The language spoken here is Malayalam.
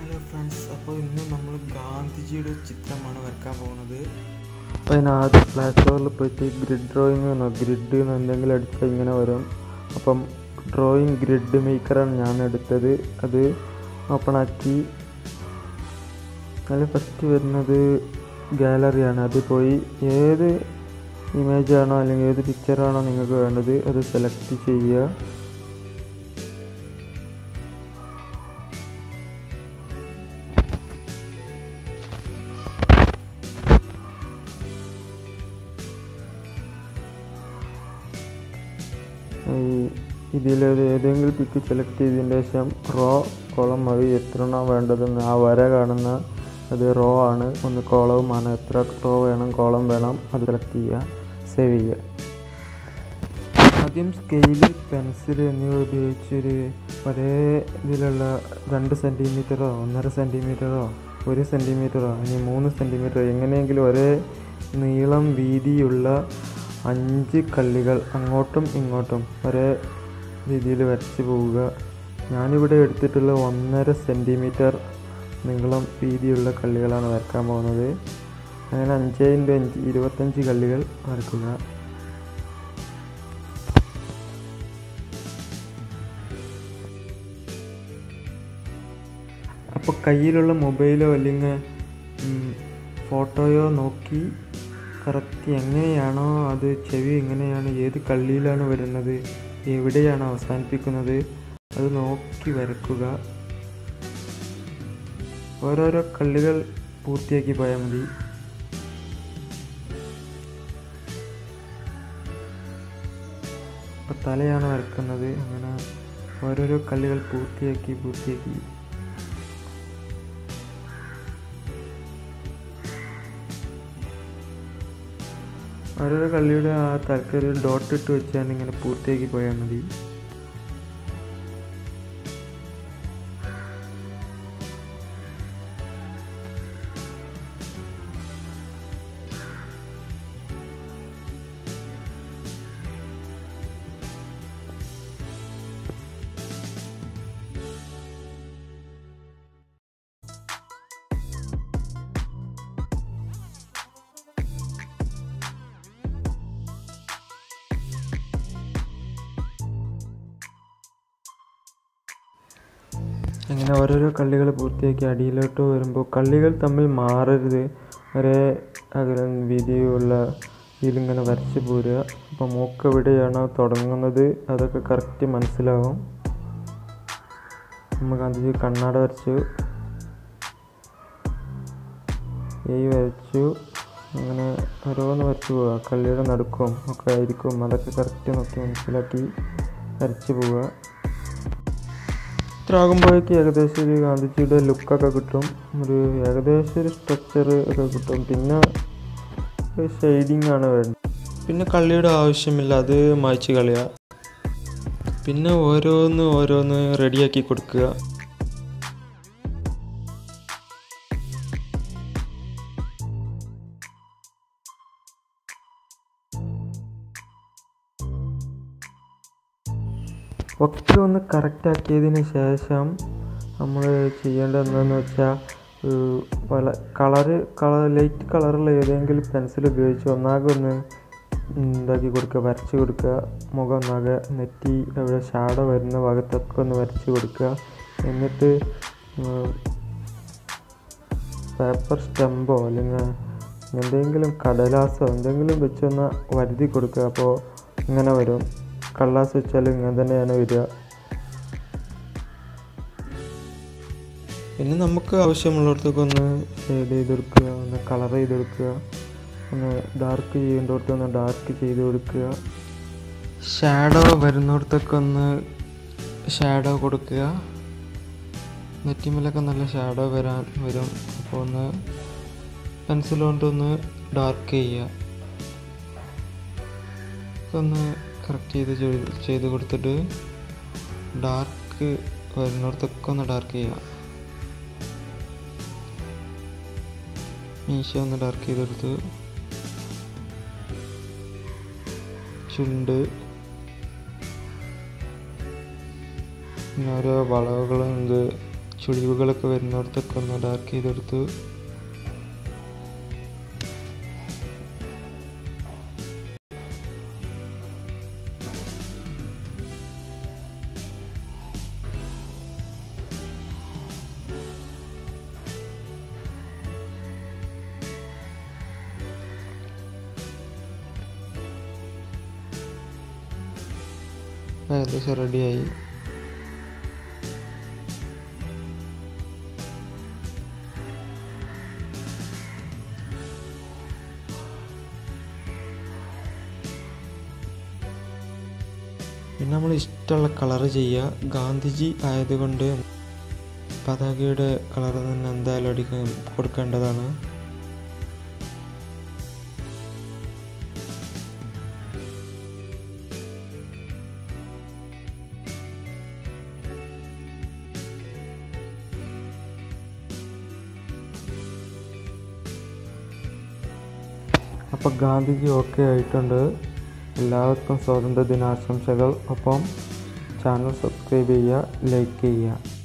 ഹലോ ഫ്രണ്ട്സ്, അപ്പോൾ ഇന്ന് നമ്മൾ ഗാന്ധിജിയുടെ ചിത്രമാണ് വരയ്ക്കാൻ പോകുന്നത്. അപ്പോൾ അതിനാദ്യം പ്ലേ സ്റ്റോറിൽ പോയിട്ട് ഗ്രിഡ് ഡ്രോയിങ് എന്നോ ഗ്രിഡ് എന്ന് എന്തെങ്കിലും അടിച്ചാൽ ഇങ്ങനെ വരും. അപ്പം ഡ്രോയിങ് ഗ്രിഡ് മേക്കറാണ് ഞാൻ എടുത്തത്. അത് ഓപ്പൺ ആക്കി അതിൽ ഫസ്റ്റ് വരുന്നത് ഗാലറിയാണ്. അത് പോയി ഏത് ഇമേജാണോ അല്ലെങ്കിൽ ഏത് പിക്ചറാണോ നിങ്ങൾക്ക് വേണ്ടത് അത് സെലക്ട് ചെയ്യുക. ഇതിലേത് ഏതെങ്കിലും പിക്ക് സെലക്ട് ചെയ്തതിന് ശേഷം റോ കോളം വഴി എത്രയാണോ വേണ്ടതെന്ന് ആ വര കാണുന്ന അത് റോ ആണ്, ഒന്ന് കോളവുമാണ്. എത്ര റോ വേണം കോളം വേണം അത് സെലക്ട് ചെയ്യുക, സേവ് ചെയ്യുക. ആദ്യം സ്കെയില്, പെൻസിൽ എന്നിവ ഉപയോഗിച്ചൊരു ഒരേ ഇതിലുള്ള 2 സെൻറ്റിമീറ്ററോ 1.5 സെൻറ്റിമീറ്ററോ 1 സെൻറ്റിമീറ്ററോ ഇനി 3 സെൻറ്റിമീറ്ററോ എങ്ങനെയെങ്കിലും ഒരേ നീളം വീതിയുള്ള 5 കള്ളികൾ അങ്ങോട്ടും ഇങ്ങോട്ടും ഒരേ രീതിയിൽ വരച്ച് പോവുക. ഞാനിവിടെ എടുത്തിട്ടുള്ള 1.5 സെൻറ്റിമീറ്റർ നീളം വീതിയുള്ള കള്ളികളാണ് വരയ്ക്കാൻ പോകുന്നത്. അങ്ങനെ 5 × 5 25 കള്ളികൾ വരയ്ക്കുക. അപ്പോൾ കയ്യിലുള്ള മൊബൈലോ അല്ലെങ്കിൽ ഫോട്ടോയോ നോക്കി കറക്റ്റ് എങ്ങനെയാണോ അത് ചെവി എങ്ങനെയാണ് ഏത് കള്ളിയിലാണ് വരുന്നത് എവിടെയാണ് അവസാനിപ്പിക്കുന്നത് അത് നോക്കി വരയ്ക്കുക. ഓരോരോ കള്ളികൾ പൂർത്തിയാക്കി പോയാൽ മതി. അപ്പോൾ തലയാണ് വരയ്ക്കുന്നത്. അങ്ങനെ ഓരോരോ കള്ളികൾ പൂർത്തിയാക്കി ഓരോരോ കള്ളിയുടെ ആ തലക്കൊരു ഡോട്ട് ഇട്ട് വെച്ചാൽ ഇങ്ങനെ പൂർത്തിയാക്കി പോയാൽ മതി. അങ്ങനെ ഓരോരോ കള്ളികൾ പൂർത്തിയാക്കി അടിയിലോട്ട് വരുമ്പോൾ കള്ളികൾ തമ്മിൽ മാറരുത്, ഒരേ അകലം വീതിയുള്ള ഇതിലിങ്ങനെ വരച്ച് പോരുക. അപ്പോൾ മൂക്ക് എവിടെയാണോ തുടങ്ങുന്നത് അതൊക്കെ കറക്റ്റ് മനസ്സിലാവും. നമ്മൾ ഗാന്ധിജി കണ്ണാട വരച്ചു, വരച്ചു, അങ്ങനെ ഓരോന്ന് വരച്ച് പോവുക. കള്ളിയുടെ നടുക്കും ഒക്കെ ആയിരിക്കും, അതൊക്കെ കറക്റ്റ് നോക്കി മനസ്സിലാക്കി വരച്ച് പോവുക. ഇത്ര ആകുമ്പോഴേക്ക് ഏകദേശം ഒരു ഗാന്ധിജിയുടെ ലുക്കൊക്കെ കിട്ടും, ഒരു ഏകദേശം ഒരു സ്ട്രക്ചർ ഒക്കെ കിട്ടും. പിന്നെ ഷെയ്ഡിങ് ആണ് വേണ്ടത്. പിന്നെ കള്ളിയുടെ ആവശ്യമില്ല, അത് മായ്ച്ച് കളയുക. പിന്നെ ഓരോന്ന് റെഡിയാക്കി കൊടുക്കുക. ഒക്കെ ഒന്ന് കറക്റ്റാക്കിയതിന് ശേഷം നമ്മൾ ചെയ്യേണ്ടത് എന്താണെന്ന് വെച്ചാൽ ലൈറ്റ് കളറുള്ള ഏതെങ്കിലും പെൻസിൽ ഉപയോഗിച്ച് ഒന്നാകെ ഒന്ന് ഇതാക്കി കൊടുക്കുക, വരച്ച് കൊടുക്കുക. മുഖം ഒന്നാകെ, നെറ്റി അവിടെ ഷാഡോ വരുന്ന ഭാഗത്തൊക്കെ ഒന്ന് വരച്ച് കൊടുക്കുക. എന്നിട്ട് പേപ്പർ സ്റ്റമ്പോ അല്ലെങ്കിൽ എന്തെങ്കിലും കടലാസോ എന്തെങ്കിലും വെച്ചൊന്ന് വരുതി കൊടുക്കുക. അപ്പോൾ ഇങ്ങനെ വരും. കടലാസ് വെച്ചാൽ ഇങ്ങനെ തന്നെയാണ് വരിക. പിന്നെ നമുക്ക് ആവശ്യമുള്ളിടത്തൊക്കെ ഒന്ന് ഷെയ്ഡ് ചെയ്തെടുക്കുക, ഒന്ന് കളർ ചെയ്തെടുക്കുക, ഒന്ന് ഡാർക്ക് ചെയ്യേണ്ടിടത്ത് ഒന്ന് ഡാർക്ക് ചെയ്ത് കൊടുക്കുക. ഷാഡോ വരുന്നിടത്തൊക്കെ ഒന്ന് ഷാഡോ കൊടുക്കുക. നെറ്റിമേലൊക്കെ നല്ല ഷാഡോ വരും. അപ്പോൾ ഒന്ന് പെൻസിൽ കൊണ്ടൊന്ന് ഡാർക്ക് ചെയ്യുക. ഒന്ന് കറക്റ്റ് ചെയ്ത് കൊടുത്തിട്ട് ഡാർക്ക് വരുന്നിടത്തൊക്കെ ഒന്ന് ഡാർക്ക് ചെയ്യുക. മീശ ഒന്ന് ഡാർക്ക് ചെയ്തെടുത്ത് ചുണ്ട്, പിന്നെ ഓരോ വളവുകളുണ്ട്, ചുളിവുകളൊക്കെ വരുന്നിടത്തൊക്കെ ഒന്ന് ഡാർക്ക് ചെയ്തെടുത്തു. ഏകദേശം റെഡിയായി. പിന്നെ നമ്മൾ ഇഷ്ടമുള്ള കളറ് ചെയ്യുക. ഗാന്ധിജി ആയതുകൊണ്ട് പതാകയുടെ കളർ തന്നെ എന്തായാലും കൊടുക്കേണ്ടതാണ്. അപ്പോൾ ഗാന്ധിജി ഓക്കെ ആയിട്ടുണ്ട്. എല്ലാവർക്കും സ്വാതന്ത്ര്യ ദിനാശംസകൾ. ഒപ്പം ചാനൽ സബ്സ്ക്രൈബ് ചെയ്യുക, ലൈക്ക് ചെയ്യുക.